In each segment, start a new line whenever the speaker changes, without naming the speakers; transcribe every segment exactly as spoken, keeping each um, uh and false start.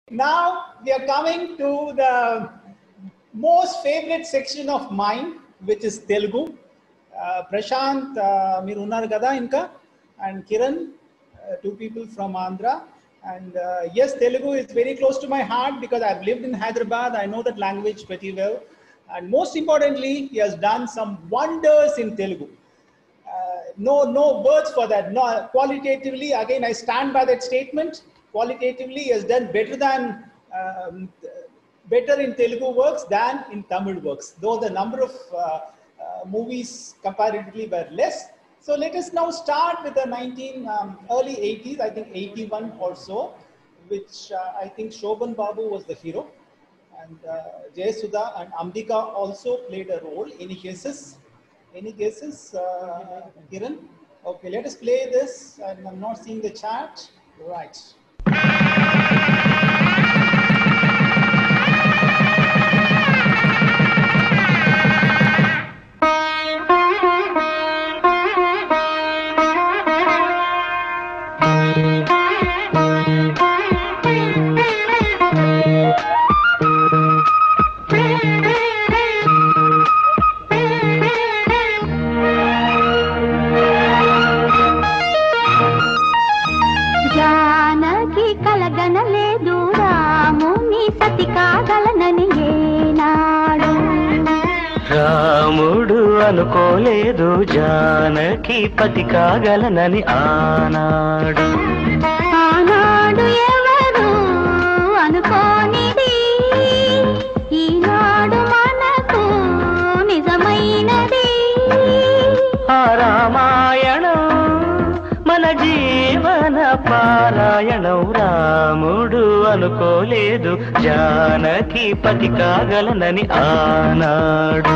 Now we are coming to the most favorite section of mine, which is Telugu. Uh, Prashant, uh, మీరు ఉన్నారు కదా ఇంకా, and Kiran, uh, two people from Andhra. And uh, yes, Telugu is very close to my heart because I've lived in Hyderabad. I know that language pretty well. And most importantly, he has done some wonders in Telugu. Uh, no, no words for that. No, qualitatively, again, I stand by that statement. Qualitatively, he has done better than um, better in Telugu works than in Tamil works. Though the number of uh, uh, movies comparatively were less. So let us now start with the nineteen um, early eighties. I think eighty-one or so, which uh, I think Shobhan Babu was the hero, and uh, Jayasudha and Ambika also played a role. Any guesses? Any guesses, uh, Kiran? Okay, let us play this. And I'm not seeing the chat. Right.
రాముడు అనుకోలేదు జానకి పతి కాగలనని ఆనాడు
ఆనాడు ఎవరు అనుకోనిది ఈనాడు మనకు నిజమైనది.
ఆ రామాయణం మన జీవన పారాయణం. రాముడు అనుకోలేదు జానకి పతి కాగలనని ఆనాడు.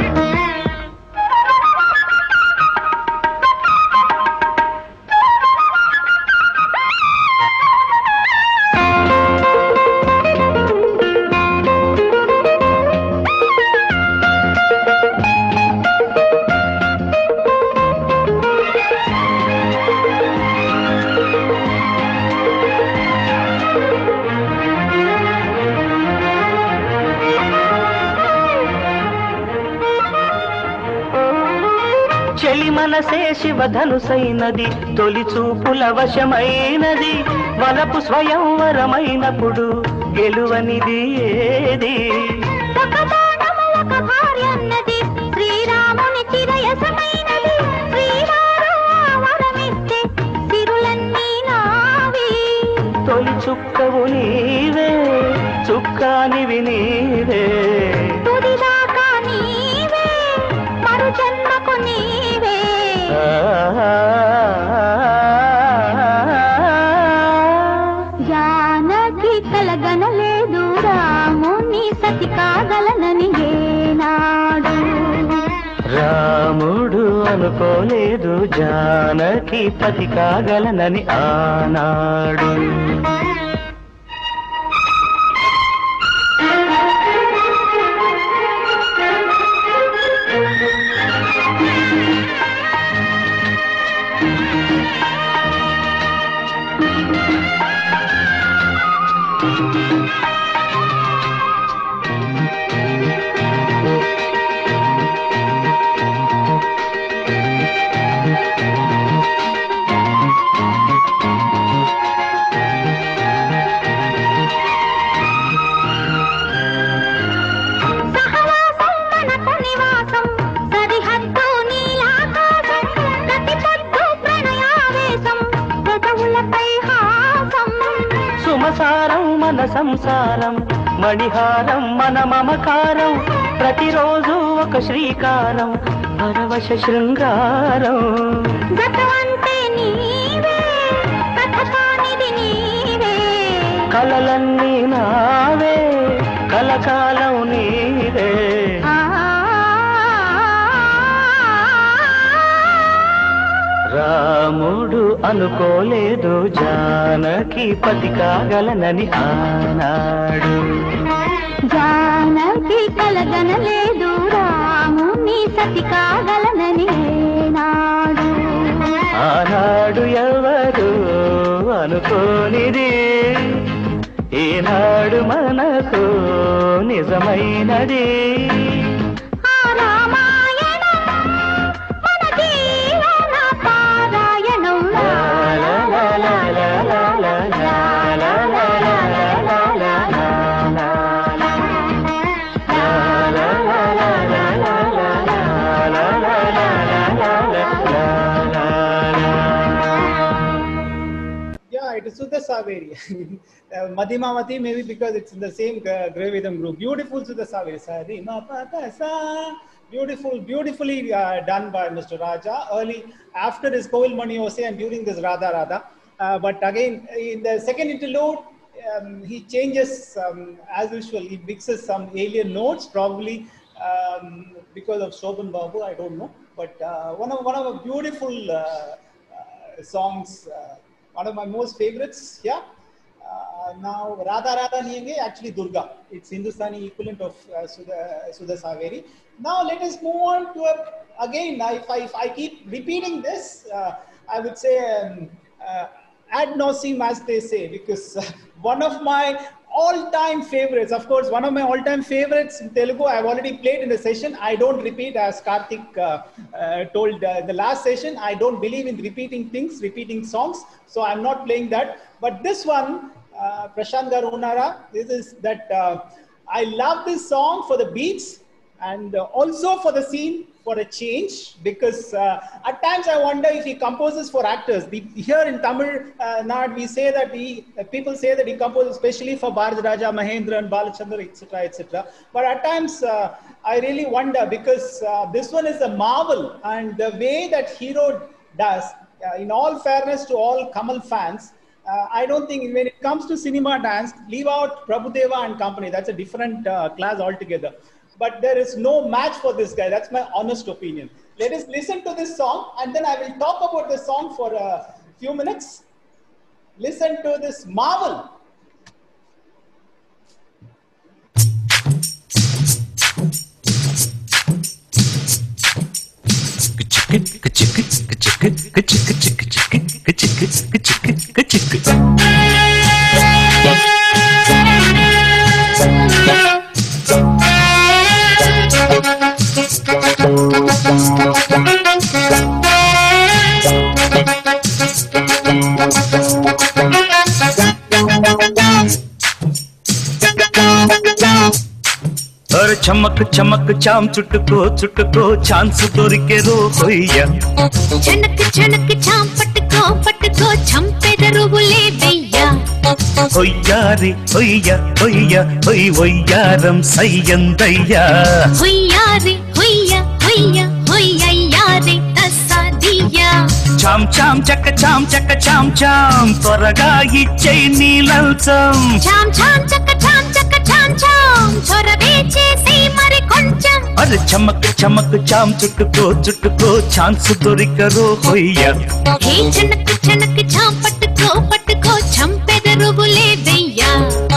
చెలి మనసే శివధనుసైనది, తొలి చూపుల వశమైనది, వలపు స్వయంవరమైనప్పుడు గెలువనిది ఏది?
శ్రీరాముని చిరయసమైనది, శ్రీరామరమిస్తే సిరులన్నీ నావి.
తొలి చుక్కవు నీవే, చుక్కానివి నీవే,
తుదిదాకా నీవే, మరు జన్మకు నీవే. జానకి కలగనలేదు రాముని సతి కాగలనని ఏనాడు.
రాముడు అనుకోలేదు జానకి పతి కాగలనని ఆనాడు. సుమసారం మన సంసారం, మణిహారం మన మమకారం, ప్రతిరోజు ఒక శ్రీకారం, పరవశ శృంగారం.
గతమంటే నీవే, కథ కానిది నీవే,
కలలన్నీ నావే, కలకాలం నీవే. రాముడు అనుకోలేదు జానకి పతి కాగలనని ఆనాడు.
జానకి కలగనలేదు రాముని సతి కాగలనని ఏనాడు.
ఆనాడు ఎవరు అనుకోనిది ఈనాడు మనకు నిజమైనది
ఆ రామాయణం మన జీవన పారాయణం. లా లా లా లా లా లా లా లా లా లా లా లా లా లా లా.
Yeah, it is Sudha Saveri. uh, Madhima Mati, maybe because it's in the same uh, Gravidam group. Beautiful Sudha Saveri. Sari ma pa ta sa. Beautiful, beautifully uh, done by Mister Raja. Early after his Kovil Mani Ose and during this Radha Radha. Uh, but again, in the second interlude, um, he changes um, as usual. He mixes some alien notes, probably um, because of Shobhan Babu. I don't know. But uh, one of one of a beautiful uh, uh, songs. Uh, One of my most favorites, yeah. Uh, now, Radha Radha Niyenge, actually Durga. It's Hindustani equivalent of uh, Sudha, Sudha Saveri. Now, let us move on to, a, again, if I, if I keep repeating this, uh, I would say um, uh, ad nauseam, as they say, because uh, one of my all-time favorites, of course, one of my all-time favorites in Telugu, I've already played in the session. I don't repeat, as Karthik uh, uh, told uh, the last session. I don't believe in repeating things, repeating songs. So I'm not playing that. But this one, uh, Prashant Garu Unara, this is that uh, I love this song for the beats and uh, also for the scene, for a change, because uh, at times I wonder if he composes for actors. The, here in Tamil uh, Nadu, we say that he, uh, people say that he composes especially for Bharat Raja, Mahendran, Balachandra, et cetera, et cetera. But at times uh, I really wonder, because uh, this one is a marvel, and the way that hero does, uh, in all fairness to all Kamal fans, uh, I don't think when it comes to cinema dance, leave out Prabhudeva and company. That's a different uh, class altogether. But there is no match for this guy. That's my honest opinion. Let us listen to this song, and then I will talk about the song for a few minutes. Listen to this marvel.
अरे चमक चमक चाम चुटको चुटको chance दोरिके रो होइया
छनक छनक चाम पटको पटको छंपेदरु बुले बेయ్యా
होइया रे होइया होइया होई होइयारम सయ్యందయ్యా
होइया रे होइया होइया होइया रे तसादिया
చాం చాం చక్క చాం చక్క చాం చాం త్వరగా ఇచ్చేయ్ నీ లంచం
చాం చాం చక్క చాం చక్క చాం చాం చొరవే చేసి మరి కొంచెం
అరే చమక్ చమక్ చాం చుట్టుకో చుట్టుకో ఛాన్స్ దొరికరో హొయ్యా
హే చనక్ చనక్ చాం పట్టుకో పట్టుకో చంపెదరు బులే వెయ్యా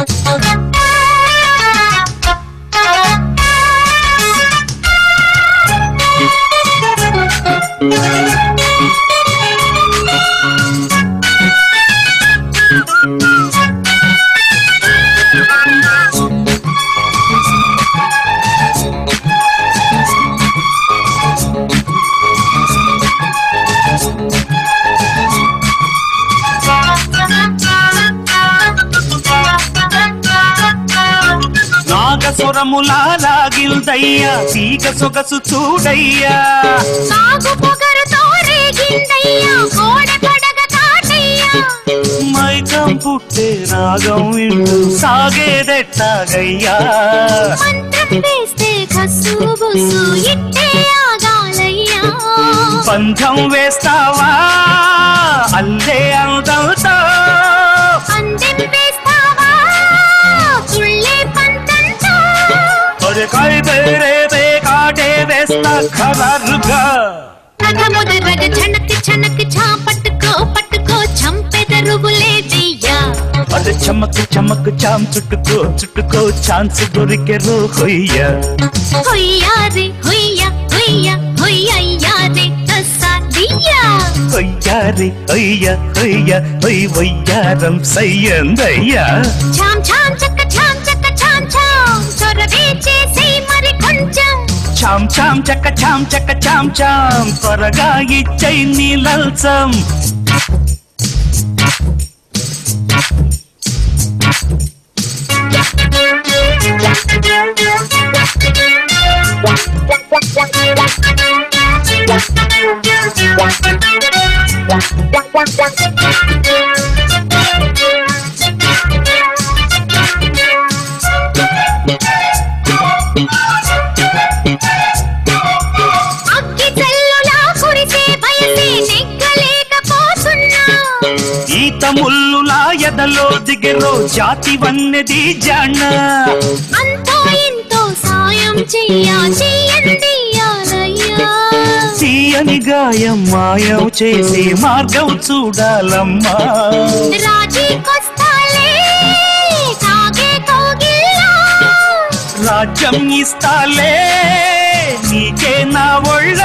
నాగసురములా లాగిల్దయ్యా తీగ సొగసు చూడయ్యా
సాగు పొగరుతో రేగిందయ్యా కోడ పడగ కాటయ్యా
మైకం పుట్టే రాగం వింటూ సాగేదెట్టాగయ్యా
మంత్రం వేస్తే కసు బుసు ఇట్టే ఆగాలయ్యా
పంథం వేస్తావా అల్లే అందంతో
అందెం వేస్తావా తుళ్ళే పంతంతో
ఒరే కాయ బేరే కాటే వేస్తా ఖరారుగా
కథ మొదరగ చనక్ చనక్ చా పట్టుకో పట్టుకో చంపెదరు బులే వెయ్యా
అరే చమక్ చమక్ చాం చుట్టుకో చుట్టుకో ఛాన్స్ దొరికెరో హొయ్యా
హొయ్యా రే హొయ్యా హొయ్యా హొయ్యయ్యా రే దసదియా
ఒయ్యారి ఒయ్య ఒయ్య ఒయ్ ఒయ్యారం సయ్యందయ్యా
చాం చాం చక్క చాం చక్క చాం చాం చొరవే చేసే మరి కొంచెం
చాం చాం చక్క చాం చక్క చాం చాం త్వరగా ఇచ్చై నీ లల్సం
అగ్గి జల్లులా కురిసే బయసే నెగ్గలేకపోతున్నా
ఈత ముల్లులా ఎదలో దిగెరో జాతి వన్నెది జాణ
అంతో ఇంతో సాయం చెయ్యా చెయ్యందియాలయ్యా
తీయని గాయం మాయం చేసి మార్గం చూడాలమ్మా
రాజీకొస్తాలే కాగే కోగిల్లా
రాజ్యం ఇస్తాలే నీకే నా ఒళ్ళ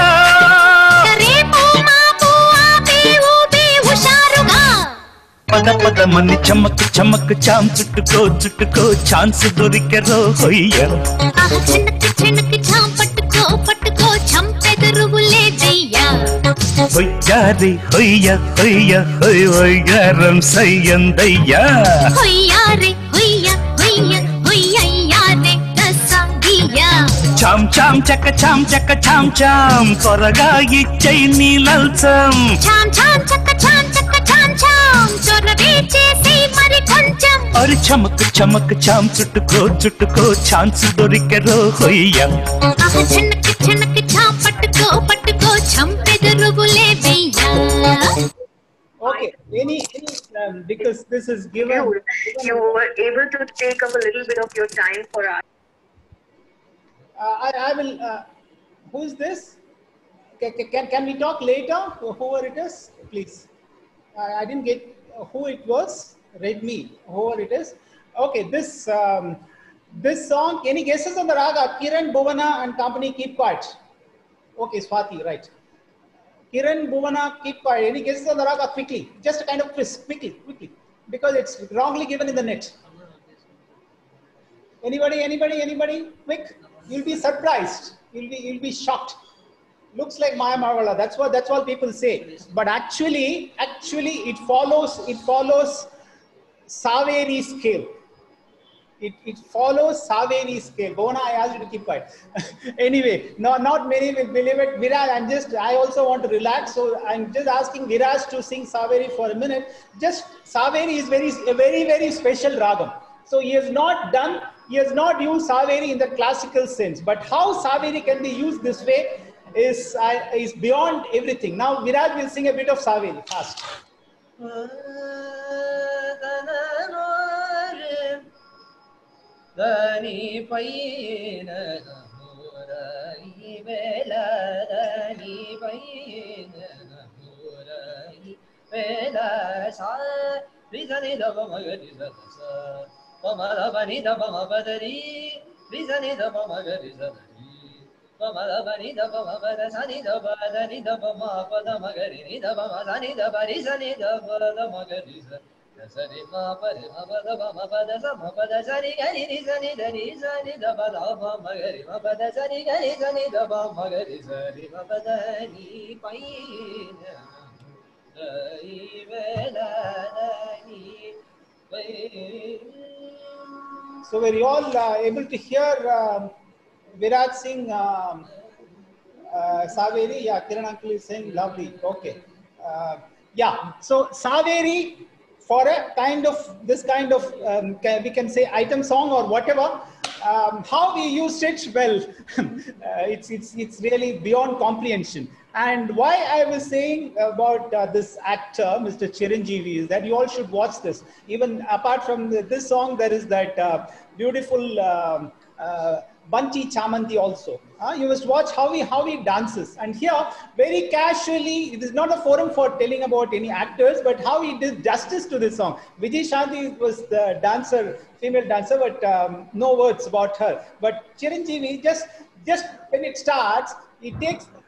రేపు మాపు ఆపే ఊపే హుషారుగా
పద పద మని చమక్ చమక్ చాం చుట్టుకో చుట్టుకో ఛాన్స్ దొరికెరో హొయ్య
ఆహ చిన్నకి చిన్నకి చాం పట్టుకో పట్టుకో చంపెదురుగులే దయ్యా
హొయ్యారి హొయ్య హొయ్య హొయ్ ఒయ్యారం సయ్యందయ్యా
హొయ్యారే హొయ్య హొయ్య హొయ్యయ్యారే దసదియా
చాం చాం చక్క చాం చక్క చాం చాం త్వరగా ఇచ్చై నీ లల్సం
చాం చాం చక్క చాం చక్క చాం చాం చొరవే చేసే మరి కొంచెం
అరి చమక్ చమక్ చాం చుట్టుకో చుట్టుకో ఛాన్స్ దొరికెరో హొయ్య
ఆహ చిన్నకి చిన్నకి చాం పట్టుకో పట్టుకో చంపెదురుగులే దయ్యా
Okay, any, any um, because this is given.
You, you were able to take up a little bit of your time for us.
Uh, I, I will. Uh, who is this? Can, can, can we talk later? Whoever it is, please. I, I didn't get who it was. Read me. Whoever it is. Okay, this um, this song. Any guesses on the raga? Kiran, Bhuvana, and company. Keep quiet. Okay, Swati, right. Kiran, Bhuvana, keep quiet. Any guesses on the raga? Quickly. Just a kind of quiz. Quickly, quickly. Because it's wrongly given in the net. Anybody, anybody, anybody? Quick. You'll be surprised. You'll be, you'll be shocked. Looks like Maya Marvala. That's what, that's what people say. But actually, actually, it follows, it follows Saveri scale. It, it follows Saveri scale. Bona, I asked you to keep quiet. Anyway, no, not many will believe it. Viraj, I'm just, I also want to relax. So I'm just asking Viraj to sing Saveri for a minute. Just, Saveri is very, a very, very special ragam. So he has not done, he has not used Saveri in the classical sense. But how Saveri can be used this way is, uh, is beyond everything. Now Viraj will sing a bit of Saveri, fast.
దని పైన నమురై వేల దని పైన నమురై వేల సా రిజని దబ మగరి సదస పమల బని దబ మబదరి రిజని దబ మగరి సదరి పమల బని దబ మబద సని దబ దని దబ మపద మగరి ని దబ మదని దబ రిజని దబ ద మగరి స సరి మా పరి మపద మపద స మపద సరి గరి రి సని దరి సని దబ దబ మగరి మపద సరి గరి సని దబ మగరి సరి మపద ని పైన దై వేల దై పై.
So were you all uh, able to hear um, Viraj sing um, uh, Saveri? Yeah, Kiran uncle is saying lovely. Okay. Uh, yeah. So Saveri, for a kind of this kind of um, can, we can say item song or whatever. Um, how we used it, well, uh, it's it's it's really beyond comprehension. And why I was saying about uh, this actor, Mister Chiranjeevi, is that you all should watch this. Even apart from the, this song, there is that uh, beautiful um, uh, Banchi Chamanti also. Uh, you must watch how he how he dances. And here, very casually, it is not a forum for telling about any actors, but how he did justice to this song. Vijay Shanti was the dancer, female dancer, but um, no words about her. But Chiranjeevi, just just when it starts, he takes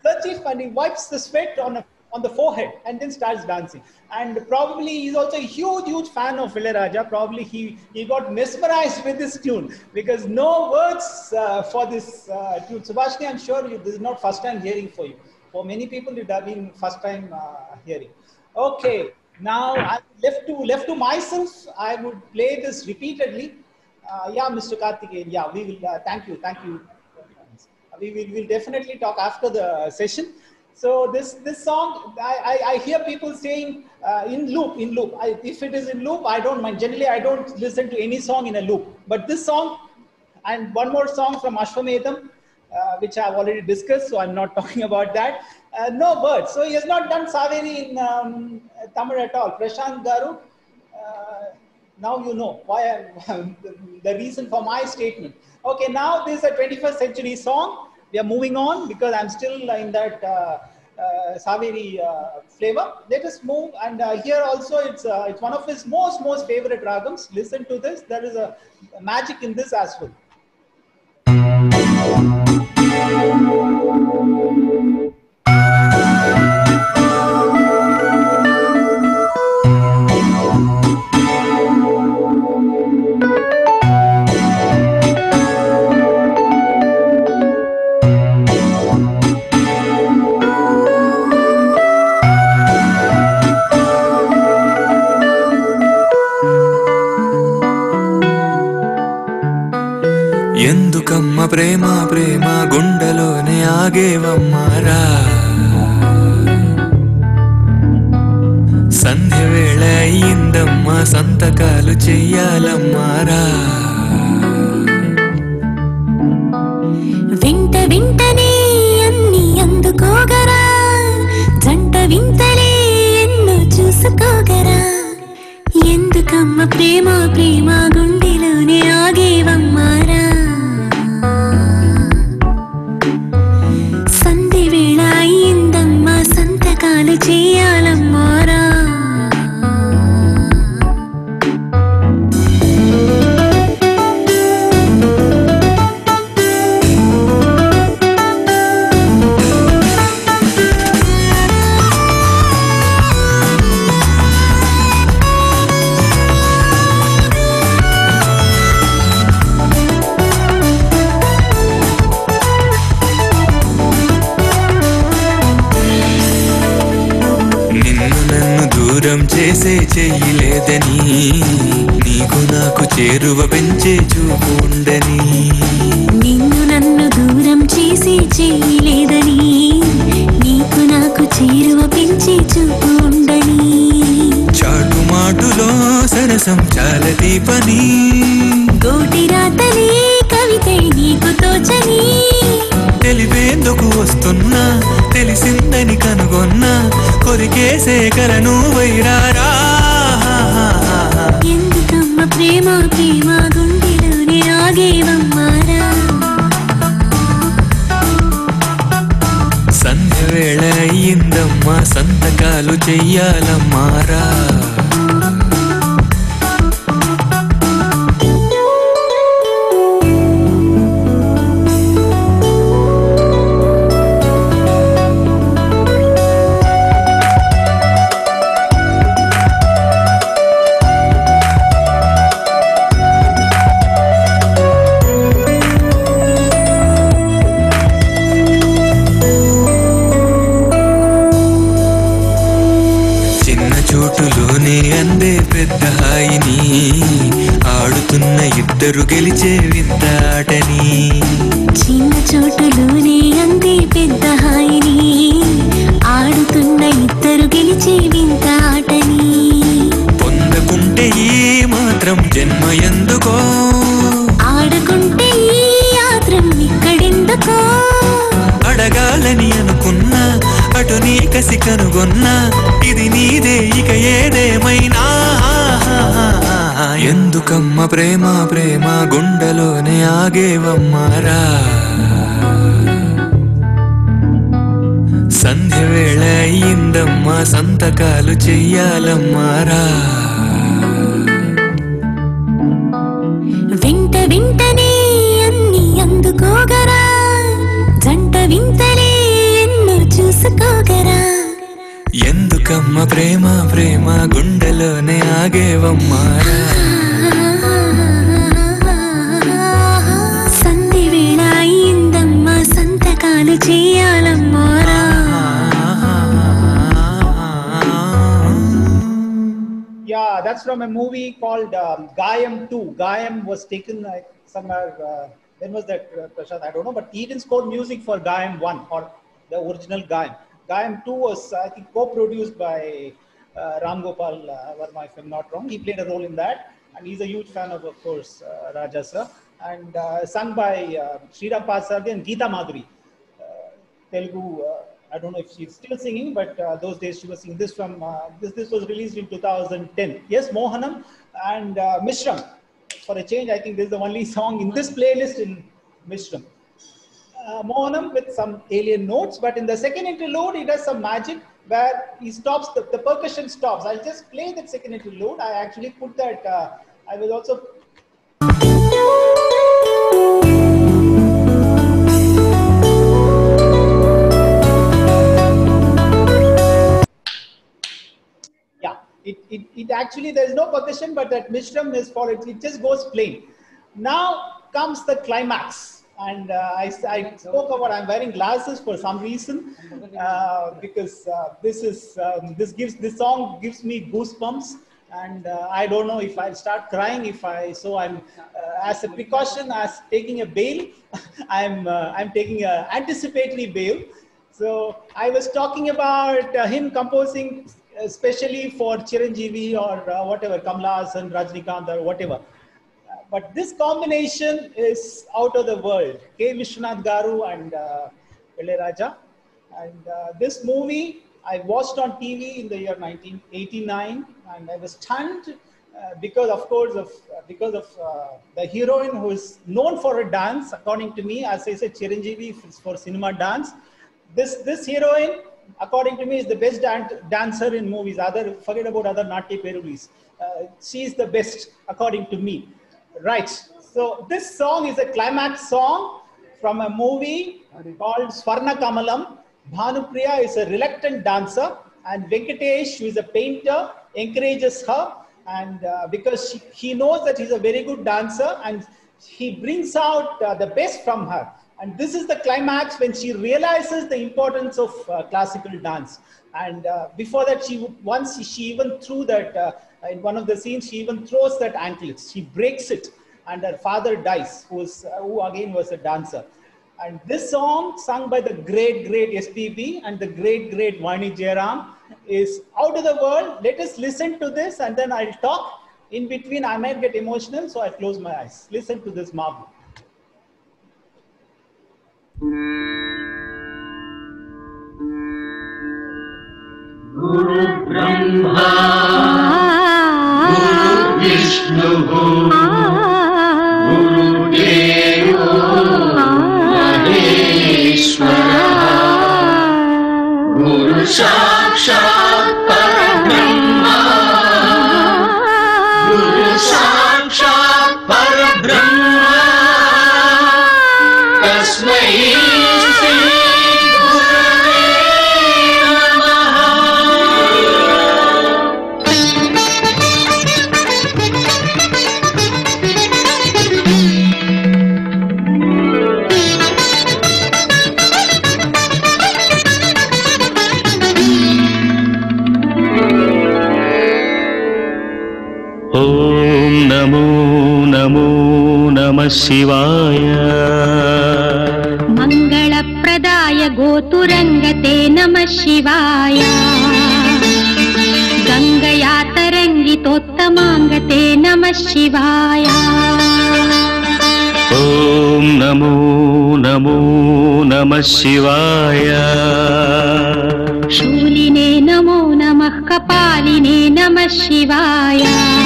kerchief and he wipes the sweat on a, on the forehead and then starts dancing. And probably he's also a huge, huge fan of Ilayaraja. Probably he, he got mesmerized with this tune because no words uh, for this uh, tune. Subhashini, I'm sure you, this is not first time hearing for you. For many people, it have been first time uh, hearing. Okay, now I'm left to left to myself. I would play this repeatedly. Uh, yeah, Mister Karthikeyan. Yeah, we will. Uh, thank you, thank you. We will we'll definitely talk after the session. So this this song, I, I, I hear people saying uh, in loop, in loop. I, if it is in loop, I don't mind. Generally, I don't listen to any song in a loop. But this song, and one more song from Ashwamedham, uh, which I've already discussed, so I'm not talking about that. Uh, no words. So he has not done Saveri in um, Tamil at all. Prashant Garu, uh, now you know why I'm, the reason for my statement. Okay, now this is a twenty-first century song. We are moving on because I'm still in that uh, uh, Saveri uh, flavor. Let us move, and uh, here also it's uh, it's one of his most most favorite ragams. Listen to this. There is a magic in this as well.
ఎందుకమ్మ ప్రేమ ప్రేమ గుండెలోనే ఆగేవమ్మారా సంధ్య వేళ అయిందమ్మా సంతకాలు చెయ్యాలమ్మారా
వింట వింటనే అన్ని అందుకోగరా జంట వింతలే ఎన్నో చూసుకోగరా ఎందుకమ్మ ప్రేమ ప్రేమ గుండెలోనే ఆగేవమ్మారా సంధి వేళ అయిందమ్మా సంతకాలు చేయాలమ్మారా
దూరం చేసే చెయ్యలేదని నీకు నాకు చేరువ పెంచే చూపు ఉండని
నిన్ను నన్ను దూరం చేసే చెయ్యలేదని నీకు నాకు చేరువ పెంచే చూపు ఉండని
చాటు మాటులో సరసం చాలా దీపని
గోటి రాతలే కవితే నీకు తోచని
తెలిపేందుకు వస్తున్నా తెలిసిందని కనుగొన్నా కొరికేసే కలను వైరారా
ఎందుకమ్మ ప్రేమ ప్రేమ గుండెలోనే ఆగేవమ్మారా
సంధ్య వేళ అయ్యిందమ్మా సంతకాలు చెయ్యాలమ్మారా అందే పెద్ద హాయిని ఆడుతున్న ఇద్దరు గెలిచే వింత ఆటని
చిన్న చోటులోనే అందే పెద్ద హాయిని ఆడుతున్న ఇద్దరు గెలిచే వింత ఆటని
పొందకుంటే ఈ మాత్రం జన్మ ఎందుకో
ఆడుకుంటే ఈ యాత్రం ఇక్కడెందుకో
అడగాలని అనుకున్నా అటు నీ కసి కనుగొన్నా ఇది నీదే ఇక ఏదేమైనా ఎందుకమ్మ ప్రేమ ప్రేమ గుండెలోనే ఆగేవమ్మారా సంధ్య వేళ అయిందమ్మా సంతకాలు చెయ్యాలమ్మారా
వింట వింటనే అన్ని అందుకోగరా జంట వింతలే ఎన్నో
చిలకమ్మ ప్రేమ ప్రేమ గుండెలోనే ఆగేవమ్మారా
సంధి వేళ అయిందమ్మ సంతకాలు చేయాలమ్మారా
Yeah, that's from a movie called um, Gayam two. Gayam was taken uh, somewhere, uh, when was that, uh, Prashant? I don't know, but Eden scored music for Gayam one, or the original Gayam. Gayam two was, I think, co-produced by uh, Ram Gopal uh, Verma, if I'm not wrong. He played a role in that, and he's a huge fan of, of course, uh, Raja sir. And uh, sung by uh, Sriram Pasardi and Geeta Madhuri, uh, Telugu. Uh, I don't know if she's still singing, but uh, those days she was singing this from, uh, this, this was released in two thousand ten. Yes, Mohanam and uh, Mishram. For a change, I think this is the only song in this playlist in Mishram. Uh, Mohanam with some alien notes, but in the second interlude, he does some magic where he stops, the, the percussion stops. I'll just play that second interlude. I actually put that, uh, I will also... It, it, it actually, there is no percussion, but that Mishram is for it, it just goes plain. Now comes the climax. And uh, I, I spoke about, I'm wearing glasses for some reason, uh, because uh, this is, um, this gives, this song gives me goosebumps. And uh, I don't know if I'll start crying if I, so I'm, uh, as a precaution, as taking a bail, I'm, uh, I'm taking an anticipatory bail. So I was talking about uh, him composing especially for Chiranjeevi or uh, whatever, Kamala Hassan, Rajnikant or whatever. Uh, but this combination is out of the world. K. Vishwanath Garu and uh, Ilayaraja. And uh, this movie I watched on T V in the year nineteen eighty-nine, and I was stunned uh, because, of course, of uh, because of uh, the heroine who is known for her dance. According to me, as I said, Chiranjeevi is for cinema dance. This this heroine, according to me, is the best dan dancer in movies. Other, forget about other Natya Peruvis. Uh, she is the best, according to me. Right. So this song is a climax song from a movie called Swarna Kamalam. Bhanupriya is a reluctant dancer, and Venkatesh, who is a painter, encourages her, and uh, because she, he knows that he's a very good dancer, and he brings out uh, the best from her. And this is the climax when she realizes the importance of uh, classical dance. And uh, before that, she once she even threw that, uh, in one of the scenes, she even throws that anklet. She breaks it, and her father dies, who, is, uh, who again was a dancer. And this song, sung by the great, great S P B and the great, great Vani Jairam, is out of the world. Let us listen to this, and then I'll talk. In between, I might get emotional, so I'll close my eyes. Listen to this marvel.
Guru Brahma, Guru Vishnu, Guru Deva Maheshwara, Guru Sakshat Parabrahma, Guru Sakshat Parabrahma, Tasmai
शिवाय
मंगलप्रदाय गोतुरंगते नमः शिवाय गंगया तरंगितोत्तमांगते नमः शिवाय
ओम नमो नमो नमः शिवाय
शूलिने नमो नमः कपालिने नमः शिवाय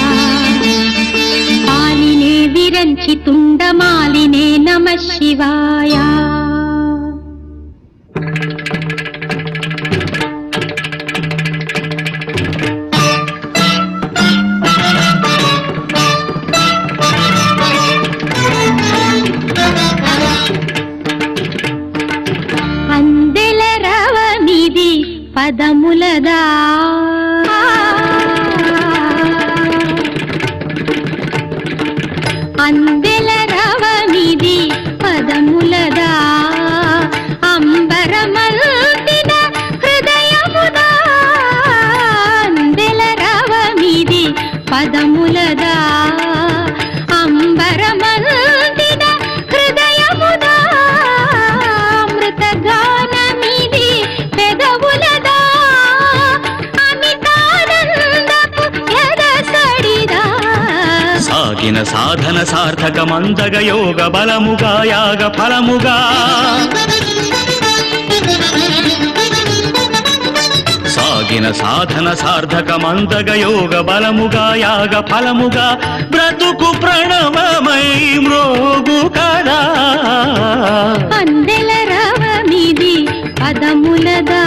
पालिने विरंचि तुंडमालिने नमः शिवाय పదములదా
సాగిన సాధన సార్థకమందగ యోగ బలముగా యాగ ఫలముగా సాగిన సాధన సార్థకమందగ యోగ బలముగా యాగ ఫలముగా బ్రతుకు ప్రణవమై మ్రోగు కదా
అందెల రవమిది పదములదా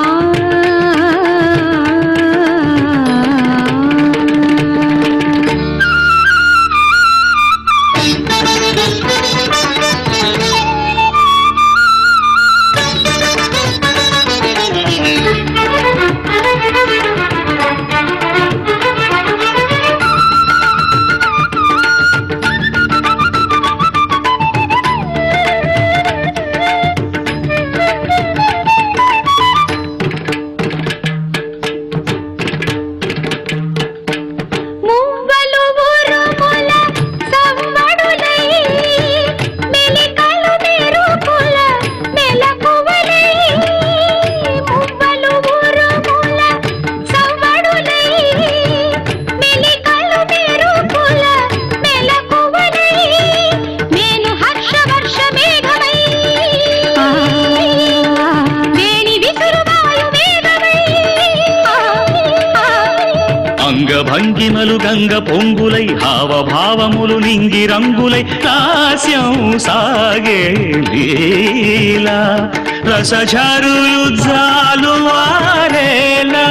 భంగిమలు గంగ పొంగులై హావభావములు నింగి రంగులై హాస్యం సాగే లీలా రసఝరులు జాలు వారేలా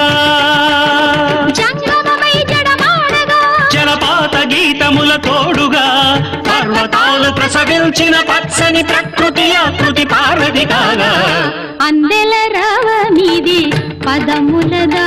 జలపాత గీతముల తోడుగా పర్వతాలు ప్రసవించిన పచ్చని ప్రకృతి ఆకృతి పారది కాగా
అందెల రవమిది పదములదా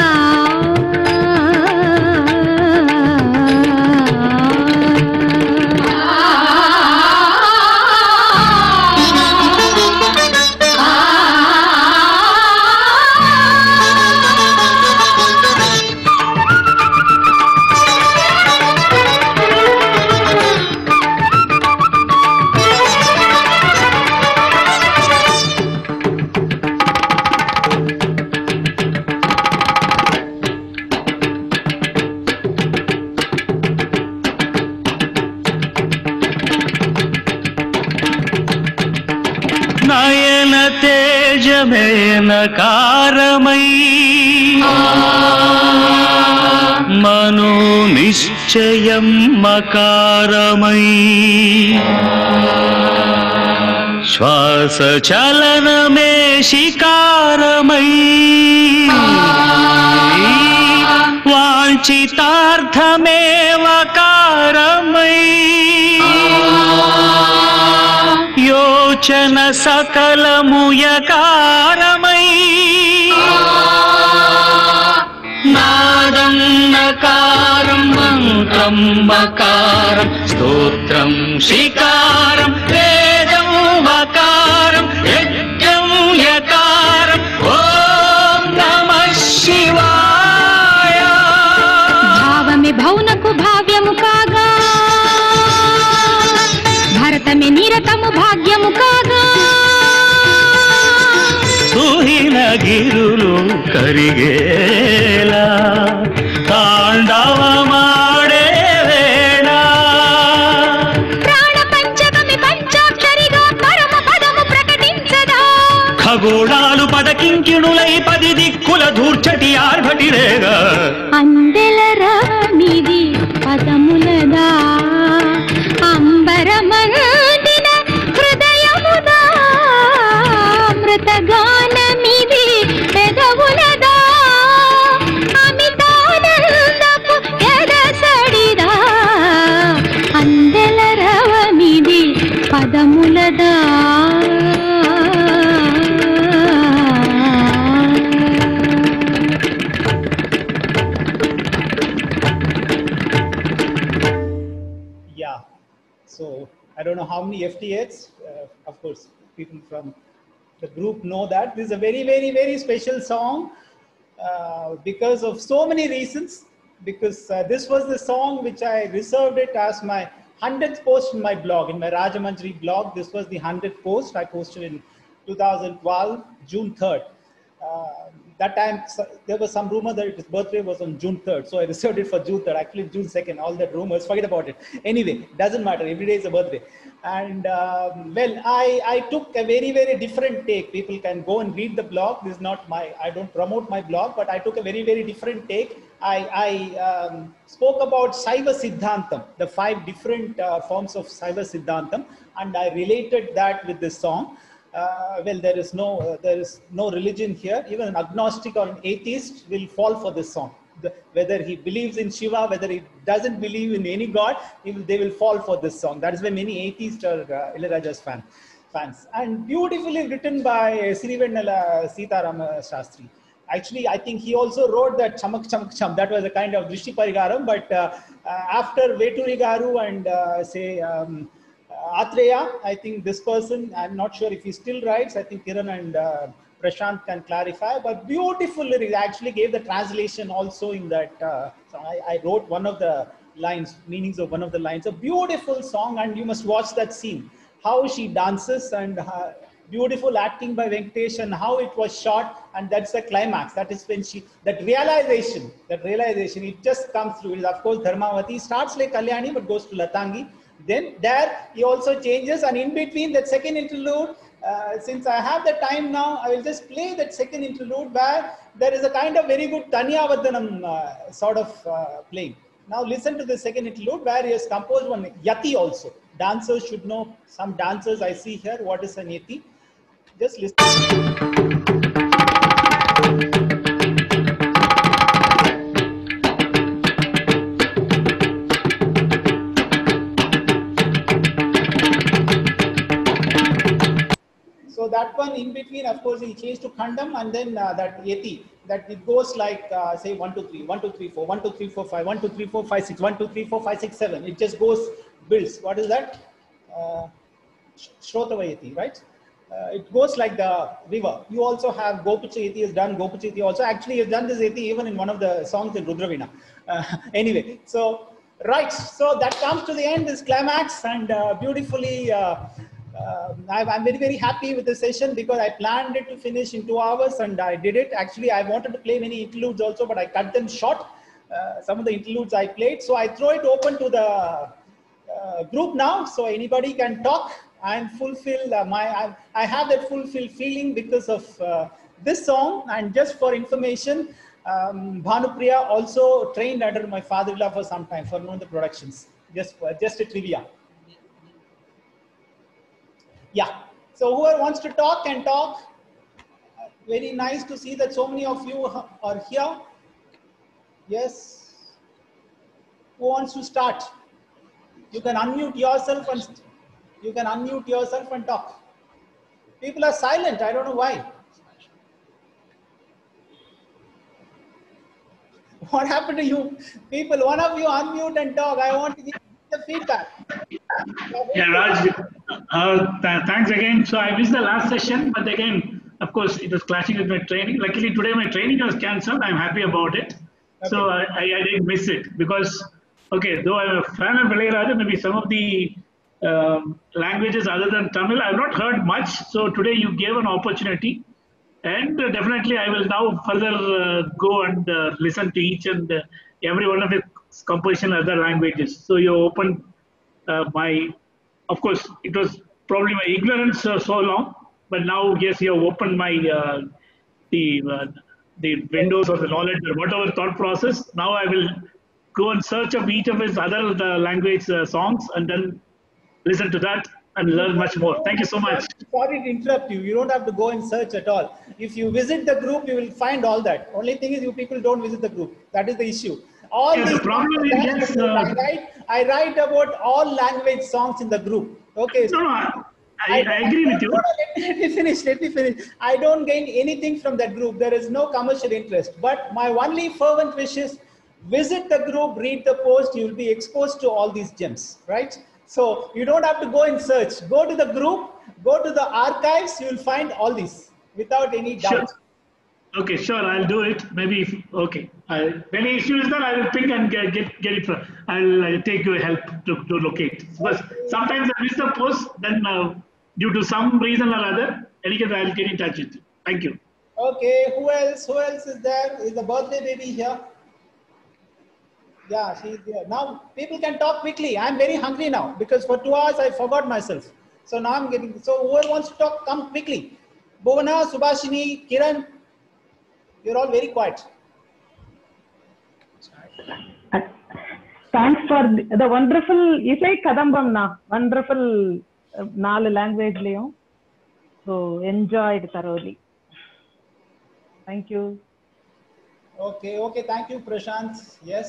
నయన తేజమేన కారమై మనో నిశ్చయం మకారమై శ్వాస చలనమే శికారమై వాంఛితార్థమేవ కారమై యోచన సకలముయకారమై నాదం నకారం మంత్రం మకారం స్తోత్రం శికారం వేదం వకారం యజ్ఞం యకారం ఓం నమః శివాయ
భావమే భౌనకు భావ్యము కాగా భరతమే నిరతము భాగ్యము కాగా
తుహిన గిరులు కరిగేలా తాండవమాడే వేళ
ప్రాణ పంచకమి పంచాక్షరిగా పరమ పదము ప్రకటించదా
ఖగోళాలు పదకింకిణులై పది దిక్కుల ధూర్చటి ఆర్భటిరేగా
Andela రవమిది పదములదా అంబరమందిన హృదయముదా అమృతగానమిది పెదవులదా అమితానందపు ఎదసడిదా Andela రవమిది పదములదా
Yeah. So I don't know how many F T H. Uh, of course, people from the group know that this is a very, very, very special song uh, because of so many reasons. Because uh, this was the song which I reserved it as my hundredth post in my blog, in my Rajamanjari blog. This was the hundredth post I posted in two thousand twelve, June third. Uh, that time so- there was some rumor that his birthday was on June third, so I reserved it for June third. Actually, June second. All that rumors, forget about it. Anyway, doesn't matter. Every day is a birthday. And um, well, I I took a very very different take. People can go and read the blog. This is not my. I don't promote my blog, but I took a very very different take. I I um, spoke about Saiva Siddhantam, the five different uh, forms of Saiva Siddhantam, and I related that with this song. Uh, well, there is no uh, there is no religion here. Even an agnostic or an atheist will fall for this song. The, whether he believes in Shiva, whether he doesn't believe in any god, he will, they will fall for this song. That is why many atheists are uh, Ilayaraja's fan, fans. And beautifully written by Sirivennala Sitaram Shastri. Actually, I think he also wrote that Chamak Chamak Cham. That was a kind of Drishti Parigaram. But uh, uh, after Veturi Garu and uh, say um, Atreya, I think this person, I'm not sure if he still writes. I think Kiran and uh, Prashant can clarify. But beautiful lyrics. I actually gave the translation also in that. Uh, so I, I wrote one of the lines, meanings of one of the lines. A beautiful song, and you must watch that scene. How she dances and uh, beautiful acting by Venkatesh and how it was shot, and that's the climax. That is when she, that realization, that realization, it just comes through. It is of course Dharmavati, starts like Kalyani but goes to Latangi. Then there he also changes, and in between that second interlude, uh, since I have the time now, I will just play that second interlude where there is a kind of very good Tanya Vadanam uh, sort of uh, playing. Now listen to the second interlude where he has composed one Yati also. Dancers should know, some dancers I see here, what is an Yati. Just listen. So that one in between, of course, he changed to Khandam, and then uh, that Yeti, that it goes like, uh, say, one, two, three, one, two, three, four, one, two, three, four, five, one, two, three, four, five, six, one, two, three, four, five, six, seven. It just goes, builds. What is that? Uh, Shrotava Yeti, right? Uh, it goes like the river. You also have Gopucha Yeti has done Gopucha Yeti also. Actually, he has done this Yeti even in one of the songs in Rudravina. Uh, anyway, so, right. So that comes to the end, this climax, and uh, beautifully, uh, uh, I'm very, very happy with the session because I planned it to finish in two hours and I did it. Actually, I wanted to play many interludes also, but I cut them short. Uh, some of the interludes I played. So I throw it open to the uh, group now, so anybody can talk and fulfill uh, my, I, I have that fulfilled feeling because of uh, this song. And just for information, um, Bhanupriya also trained under my father-in-law for some time for one of the productions. Just, uh, just a trivia. Yeah, so whoever wants to talk can talk. Uh, very nice to see that so many of you are here. Yes. Who wants to start? You can unmute yourself and you can unmute yourself and talk. People are silent. I don't know why. What happened to you? People, one of you unmute and talk. I want to give the feedback.
Yeah, Raj, uh, th thanks again. So I missed the last session, but again, of course, it was clashing with my training. Luckily, today my training was cancelled. I'm happy about it. Okay. So I, I, I didn't miss it because, okay, though I'm a fan of Ilayaraja, maybe some of the um, languages other than Tamil, I've not heard much. So today you gave an opportunity. And uh, definitely I will now further uh, go and uh, listen to each and uh, every one of the composition in other languages. So you opened uh, my, of course, it was probably my ignorance uh, so long, but now, yes, you have opened my, uh, the, uh, the windows of the knowledge or whatever thought process. Now I will go and search up each of his other the language uh, songs and then listen to that and learn much more. Thank you so much.
Sorry to interrupt you. You don't have to go and search at all. If you visit the group, you will find all that. Only thing is you people don't visit the group. That is the issue. All
yeah,
these
the problem is, yes, uh,
I, write, I write about all language songs in the group. Okay. So
no, no, I, I, I agree with you.
No, no, let, me, let me finish. Let me finish. I don't gain anything from that group. There is no commercial interest. But my only fervent wish is visit the group, read the post. You will be exposed to all these gems, right? So you don't have to go and search. Go to the group, go to the archives. You will find all these without any doubt.
Sure. Okay, sure, I'll do it. Maybe if, okay. I, any issue is there, I will pick and get get, get it from. I'll uh, take your help to, to locate. Because sometimes I miss the post, then uh, due to some reason or other, I'll get in touch with you. Thank you.
Okay, who else? Who else is there? Is the birthday baby here? Yeah, she's there. Now people can talk quickly. I'm very hungry now because for two hours I forgot myself. So now I'm getting. So whoever wants to talk, come quickly. Bhuvana, Subhashini, Kiran, you're all very quiet.
Thanks for the wonderful isai kadambam na wonderful நாலு லாங்குவேஜ்லயும். So enjoyed thoroughly. Thank you.
Okay, okay. Thank you, Prashant. Yes.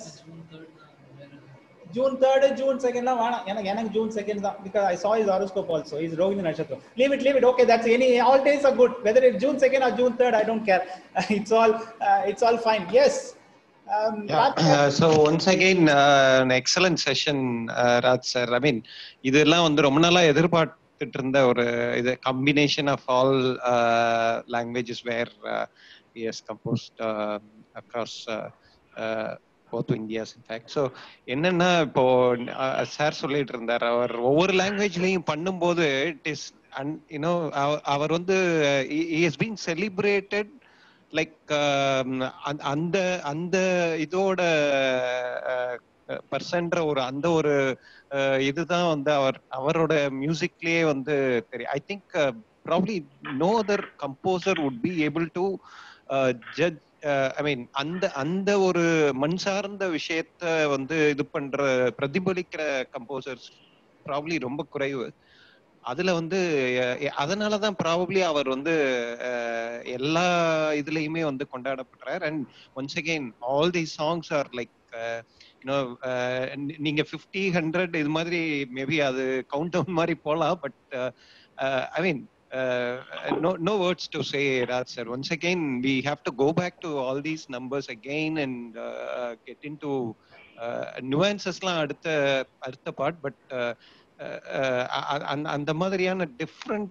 June third, June second. La vana. Enak enak June second da because I saw his horoscope also. He's Rohini Nakshatra. Leave it, leave it. Okay, that's any. All days are good. Whether it's June second or June third, I don't care. It's all. Uh, it's all fine. Yes. Um,
Yeah. Uh, so once again, uh, an excellent session, uh, Raj sir. I mean, இதெல்லாம் வந்து ரொம்ப நாளா எதிர்பார்த்துட்டு இருந்த ஒரு இது combination of all uh, languages where uh, he has composed uh, across uh, uh, both Indias in fact. So என்னன்னா இப்போ சார் சொல்லிட்டு இருந்தார் அவர் ஒவ்வொரு லாங்குவேஜ்லயும் பண்ணும்போது it is and you know அவர் வந்து he has been celebrated like அந்த அந்த இதோட பர்சன்ற ஒரு அந்த ஒரு இதுதான் வந்து அவர் அவரோட மியூசிக்லயே வந்து தெரியும். I think probably no other composer would be able to judge. I mean அந்த அந்த ஒரு மண் சார்ந்த விஷயத்த வந்து இது பண்ற பிரதிபலிக்கிற கம்போசர்ஸ் ப்ராப்ளி ரொம்ப குறைவு. அதுல வந்து அதனாலதான் ப்ராபப்ளி அவர் வந்து எல்லா இதுலயுமே வந்து கொண்டாடப்படுறார். And once again all the songs are like you know நீங்க பிப்டி ஹண்ட்ரட் இது மாதிரி மேபி அது கவுண்ட் டவுன் மாதிரி போலாம். But I mean no no words to say, Raj sir. Once again we have to go back to all these numbers again and uh, get into uh, nuances la adutha adutha part. But uh, அந்த மாதிரியான different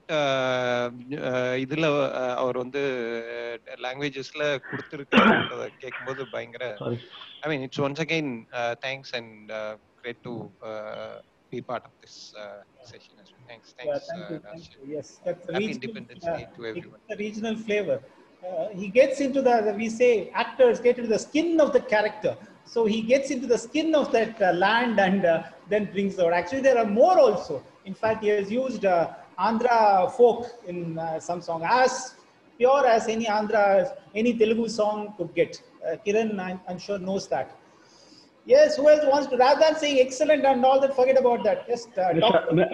இதுல அவர் வந்து லாங்குவேஜஸ்ல கொடுத்துருக்கிறத கேட்கும்போது பயங்கர I mean it's once again thanks and great to be part of this uh, session as well. Thanks, thanks.
Yeah, thank you,
uh,
thank you. Yes, that's the
Happy
regional,
Independence
uh,
Day to everyone.
the regional flavor. Uh, he gets into the, the, we say actors get into the skin of the character. So he gets into the skin of that uh, land and uh, then brings out. Actually, there are more also. In fact, he has used uh, Andhra folk in uh, some song, as pure as any Andhra, any Telugu song could get. Uh, Kiran, I'm, I'm sure, knows that. Yes, who else wants to, rather than saying excellent and all that, forget about that. Just uh, talk.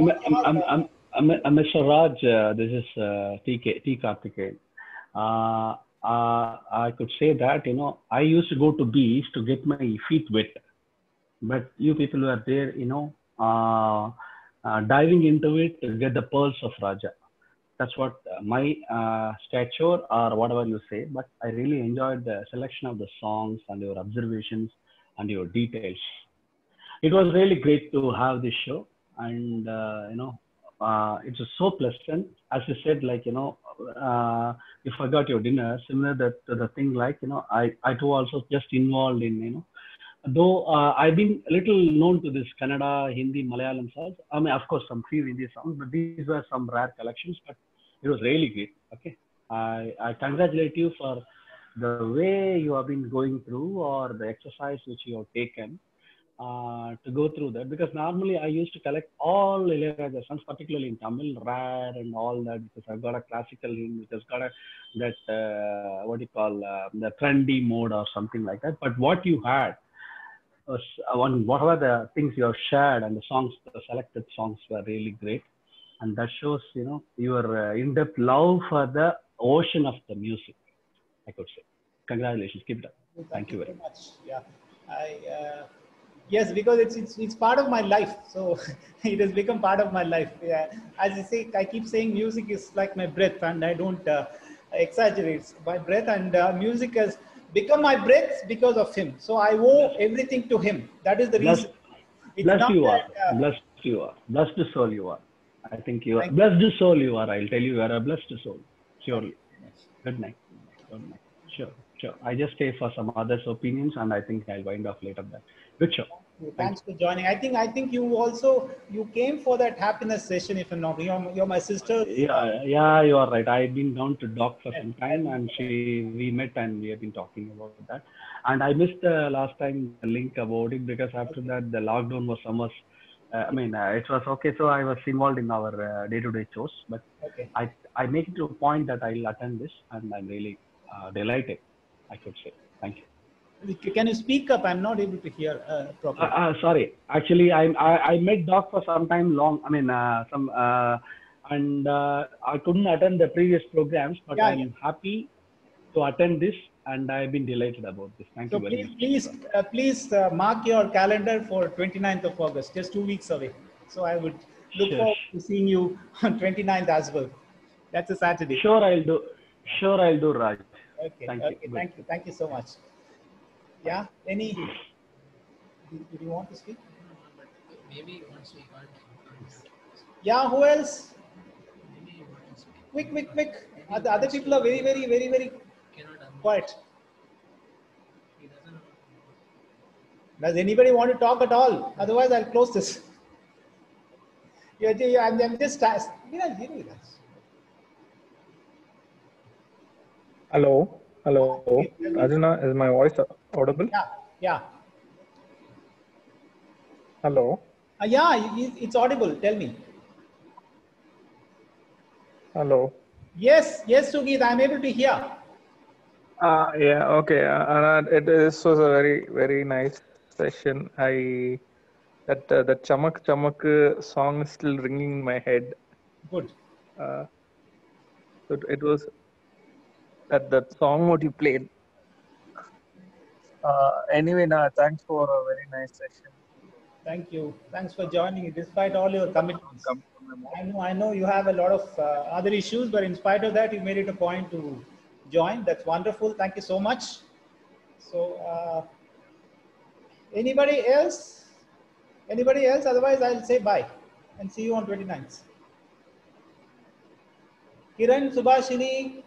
Mister Raj, uh, this is uh, T K, T Karthikeyan. Uh, uh, I could say that, you know, I used to go to beach to get my feet wet. But you people were there, you know, uh, uh, diving into it to get the pearls of Raja. That's what uh, my uh, stature or whatever you say. But I really enjoyed the selection of the songs and your observations and your details. It was really great to have this show, and uh, you know, uh, it was so pleasant. As you said, like, you know, uh, you forgot your dinner. Similar that to the thing, like, you know, I I too also just involved in, you know, though uh, I've been a little known to this Kannada, Hindi, Malayalam songs. I mean, of course, some few Hindi songs, but these were some rare collections. But it was really great. Okay, I I congratulate you for the way you have been going through, or the exercise which you have taken uh, to go through that. Because normally I used to collect all Ilayaraja songs, particularly in Tamil, rare and all that, because I've got a classical hymn which has got a, that uh, what do you call uh, the trendy mode or something like that. But what you had was uh, one, whatever the things you have shared, and the songs, the selected songs were really great, and that shows, you know, your uh, in-depth love for the ocean of the music, I could say. Congratulations, keep it up. Thank, Thank you very much.
much. Yeah, I uh, yes, because it's it's it's part of my life, so it has become part of my life. Yeah, as I say, I keep saying music is like my breath, and I don't uh, exaggerate my breath. And uh, music has become my breath because of him. So I owe everything to him. That is the
blessed,
reason. It's
blessed you
that,
are. Uh, blessed you are. Blessed soul you are. I think you are.
Thank
blessed you. soul you are. I'll tell you, you are a blessed soul. Surely. Good night. Good night. Sure. Sure. I just stay for some others' opinions, and I think I'll wind up later. That. Good show.
Thanks for joining. I think I think you also you came for that happiness session. If I'm not, you're, you're my sister.
Yeah, yeah, you are right. I've been down to Doc for some time, and she we met and we have been talking about that. And I missed the last time the link about it because after that the lockdown was almost. Uh, I mean, uh, it was okay. So I was involved in our uh, day-to-day chores, but
Okay.
I I make it to a point that I'll attend this, and I'm really uh, delighted. I could say thank you.
Can you speak up? I'm not able to hear uh, properly.
Uh, uh, sorry, actually, I, I I met Doc for some time long. I mean, uh, some uh, and uh, I couldn't attend the previous programs, but
Yeah,
I'm
yeah.
happy to attend this, and I've been delated about this. Thank
So
you very
please,
much.
please, uh, please uh, mark your calendar for twenty-ninth of August, just two weeks away. So I would look
Sure.
forward to seeing you on twenty-ninth as well. That's a Saturday.
Sure, I'll do. Sure, I'll do, Raj.
Okay.
Thank
okay.
you. Good.
Thank you. Thank you so much. Yeah. Any? Do, do you want to speak?
Maybe once we can't.
Yeah. Who else? Quick, quick, quick. Uh, The other people are very, very, very, very quiet. Does anybody want to talk at all? Otherwise, I'll close this. Yeah, yeah, I'm, I'm just. uh, Viral, Viral, Viral.
Hello, hello. Arjuna, is my voice audible?
Yeah, yeah.
Hello.
Uh, yeah, it- it's audible. Tell me.
Hello.
Yes, yes, Sugit, I'm able to hear.
Uh, yeah, okay. Uh, Anand, it this was a very, very nice session. I that uh, the Chamak Chamak uh, song is still ringing in my head.
Good.
Uh, so it, it was that that song what you played. Uh, anyway, nah, thanks for a very nice session.
Thank you. Thanks for joining, despite all your commitments. I know, I know you have a lot of uh, other issues, but in spite of that, you made it a point to join. That's wonderful. Thank you so much. So, uh, anybody else? Anybody else? Otherwise, I'll say bye and see you on twenty-ninth. Kiran, Subhashini.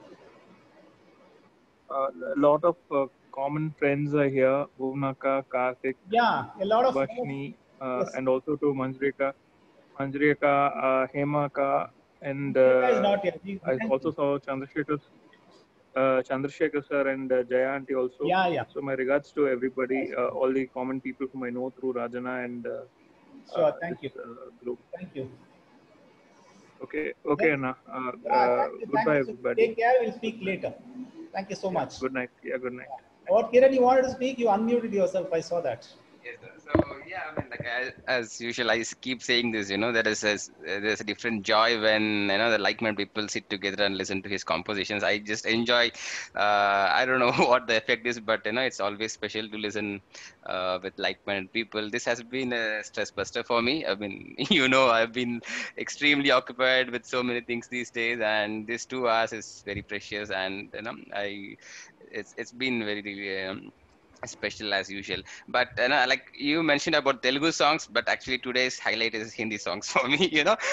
Uh, a lot of uh, common friends are here. Bhuvnaka, Karthik,
Yeah, a lot of.
Subhashini, uh,
Yes.
and also to Manjrika, Manjrika, uh, Hemaka, and
Manjrika is
uh,
not here. We- we
I
can-
also saw Chandrasekhar, uh, Chandrasekhar sir and uh, Jaya aunty also.
Yeah, yeah.
So my regards to everybody, uh, all the common people whom I know through Rajana and uh,
Sure,
uh,
thank
this,
you.
uh, group.
Thank you.
Okay, okay,
Yeah.
Anna. Uh,
Yeah,
uh,
thank you.
goodbye,
Thank you.
everybody.
Take care. We'll speak later. Thank you so much.
Good night. Yeah, good night.
What, Kiran, you wanted to speak? You unmuted yourself. I saw that.
Yes, sir. So yeah, I mean, like as, as usual, I s- keep saying this. You know, there is a, s- uh, there's a different joy when you know the like-minded people sit together and listen to his compositions. I just enjoy. Uh, I don't know what the effect is, but you know, it's always special to listen uh, with like-minded people. This has been a stress buster for me. I mean, you know, I've been extremely occupied with so many things these days, and this two hours is very precious. And you know, I it's it's been very really. Um, special as usual, but you know, like you mentioned about Telugu songs, but actually today's highlight is Hindi songs for me. You know,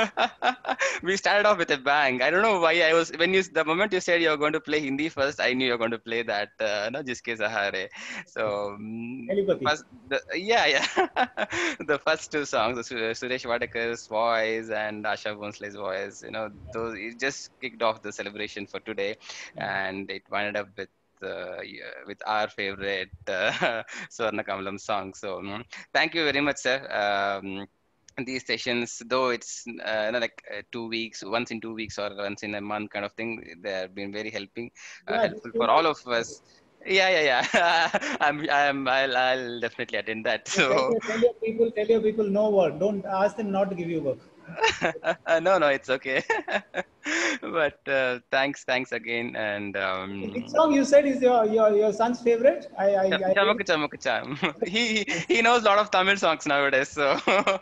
we started off with a bang. I don't know why I was when you the moment you said you're going to play Hindi first, I knew you're going to play that uh, no Jiske Sahare. So um,
Telepathy.
first, the, yeah, yeah, the first two songs, the Su- Suresh Vadakar's voice and Asha Bhonsle's voice. You know, those it just kicked off the celebration for today, and it wound up with uh, yeah, with our favorite uh, Swarna Kamalam song. So mm, thank you very much, sir. Um, these sessions, though it's uh, you know, like uh, two weeks, once in two weeks or once in a month kind of thing, they have been very helping, uh,
Yeah,
helpful
just
for
two
all
months.
of us. Yeah, yeah, yeah. I'm, I'm, I'll, I'll definitely attend that.
So tell,
So
your, tell your people, tell your people no work. Don't ask them not to give you work.
no, no, it's okay. But uh, thanks, thanks again, and um,
Which song you said is your your, your son's favorite? I I,
Cham-
I
Chamak Chamak Cham. He he knows a lot of Tamil songs nowadays. So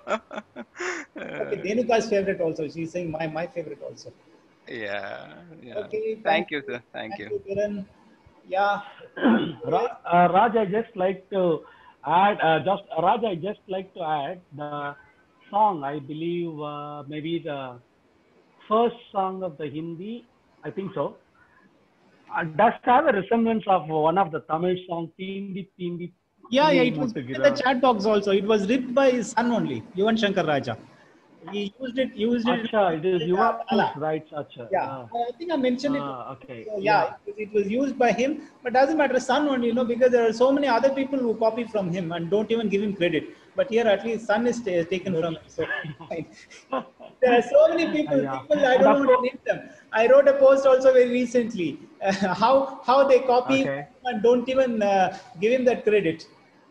okay, Denuka's favorite also. She's saying my my favorite also.
yeah, yeah.
Okay, thank,
Thank you, sir. Thank
thank
you.
you, Kiran. Yeah.
Ra- uh, Raj, I just like to add, uh, just Raj, I just like to add the song. I believe uh, maybe the first song of the Hindi. I think so. Uh, does have a resemblance of one of the Tamil song, Tindi Tindi
Yeah, yeah,
Ni
it was
Muttu
in the
Gira.
chat box also. It was ripped by his son only, Yuvan Shankar Raja. He used it, used it.
Acha, it is
in, uh,
Yuvan's
Bala.
rights. Acha.
Yeah,
Ah,
I think I mentioned it.
ah, okay.
So, yeah,
Yeah.
it was, it was used by him, but doesn't matter, son only, you know, because there are so many other people who copy from him and don't even give him credit. But here, at least, son is ta- taken
That's
from him. So, fine. There are so many
Ah,
people,
yeah.
people I
And
don't
of
want to
course,
name them. I wrote a post also very recently uh, how how they copy
okay.
and don't even uh, give him that credit.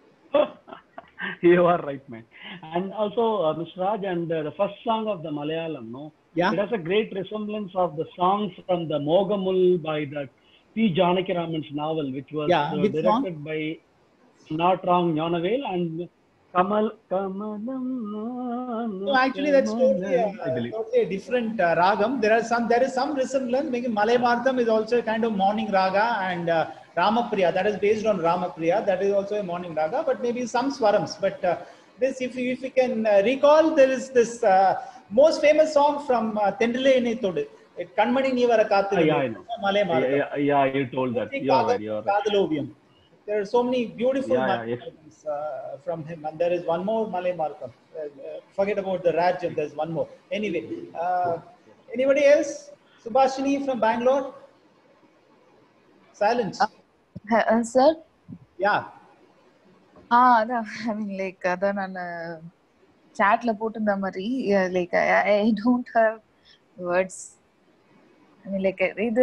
You are right, man. And also, uh, Mister Raj, and uh, the first song of the Malayalam, no,
Yeah.
it has a great resemblance of the songs from the Mogamul by the T. Janakiraman's novel, which was
Yeah,
uh,
which song?
directed by, not wrong, Nyanavel and Kamal Kamalam
No, actually, that's totally, uh,
Kamalam, I believe.
totally a different uh, ragam. There are some, there is some resemblance. Maybe Malay Martham is also a kind of morning raga, and uh, Ramapriya, that is based on Ramapriya, that is also a morning raga, but maybe some swarams. But uh, this, if you, if you can uh, recall, there is this uh, most famous song from uh, Tendrile Ine Thodu, Kanmani Nivara
Ah, yeah, I
Kathirundu,
know.
Malay
Yeah,
Martham.
yeah, yeah, you told that. You are right. You are right.
Kadalovium. There are so many beautiful
Yeah,
Malay
yeah, yes.
Marthams uh, from him, and there is one more Malay Martham. Uh, uh, forget about the Raj, and there's one more. Anyway, uh, anybody else? Subhashini from Bangalore? Silence.
Uh, sir?
Yeah.
Ah, no, I mean, like, other than uh, chat la போட்டிருந்த மாதிரி, yeah, like, I, I don't have words. I mean, like, இது,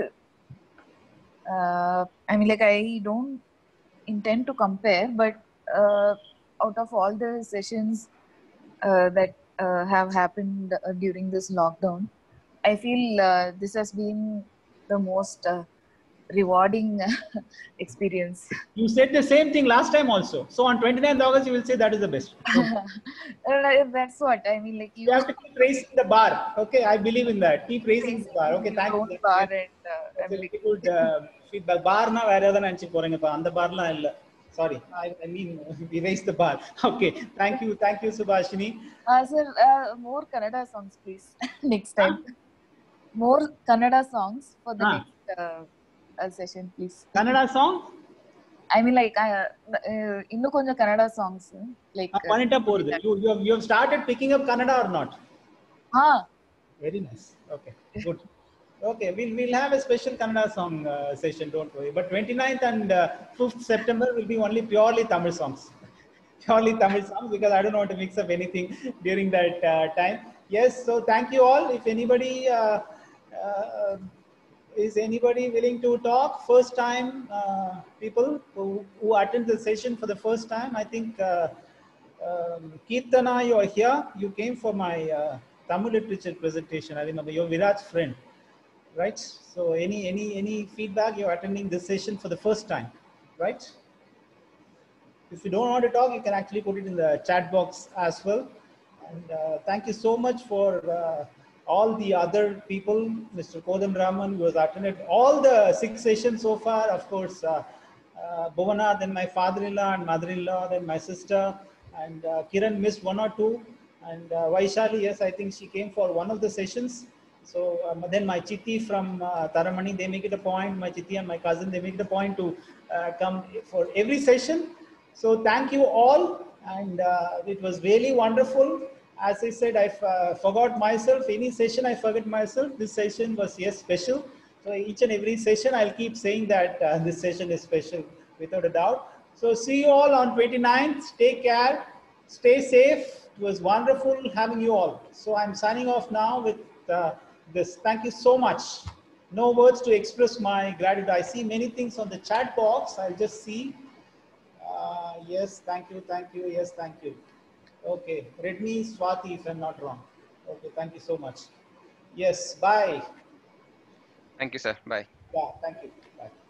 uh, I mean, like, I don't intend to compare, but uh, out of all the sessions uh, that uh, have happened uh, during this lockdown, I feel uh, this has been the most uh, rewarding experience.
You said the same thing last time also. So on twenty-ninth August, you will say that is the best.
Uh, That's what I mean. Like you,
You have to keep raising the bar. Okay, I believe in that. Keep raising the bar. Okay, thank you.
bar and uh, I
That's a
mean, like,
very good uh, feedback. Bar na வேற ஏதாவது நினைச்சு போறீங்கப்பா. அந்த பார்லாம் இல்ல. Sorry, I, I mean we raised the bar. Okay, thank you, thank you, Subhashini.
uh, sir, uh, more Kannada songs, please. Next time, more Kannada songs for the
Ah.
next uh, uh, session, please.
Kannada song?
I mean, like, I, uh, இன்னும் கொஞ்சம் Kannada songs, like.
Uh, பண்ணிட்டா போறது. You you have, you have started picking up Kannada or not?
Ah.
Very nice. Okay, good. Okay, we'll we'll have a special Kannada song uh, session. Don't worry. But twenty-ninth and uh, fifth September will be only purely Tamil songs. Purely Tamil songs, because I don't want to mix up anything during that uh, time. Yes. So thank you all. If anybody uh, uh, is anybody willing to talk, first time uh, people who, who attend the session for the first time, I think uh, um, Kirtana, you are here. You came for my uh, Tamil literature presentation. I remember you're Virat's friend, right? So any any any feedback? You're attending this session for the first time, right? If you don't want to talk, you can actually put it in the chat box as well. And uh, thank you so much for uh, all the other people, Mister Kodam Raman, who has attended all the six sessions so far. Of course, uh, uh, Bhuvana, then my father-in-law and mother-in-law, then my sister, and uh, Kiran missed one or two. And uh, Vaishali, yes, I think she came for one of the sessions. So um, then my chitti from uh, Taramani, they make it a point. My chitti and my cousin, they make it a point to uh, come for every session. So thank you all, and uh, it was really wonderful. As I said, I uh, forgot myself. Any session I forget myself. This session was, yes, special. So each and every session, I'll keep saying that uh, this session is special without a doubt. So see you all on twenty-ninth. Take care. Stay safe. It was wonderful having you all. So I'm signing off now with uh, this. Thank you so much. No words to express my gratitude. I see many things on the chat box. I'll just see. Uh, yes, thank you, thank you. Yes, thank you. Okay, Redmi Swati, if I'm not wrong. Okay, thank you so much. Yes, bye.
Thank you, sir. Bye.
Yeah, thank you. Bye.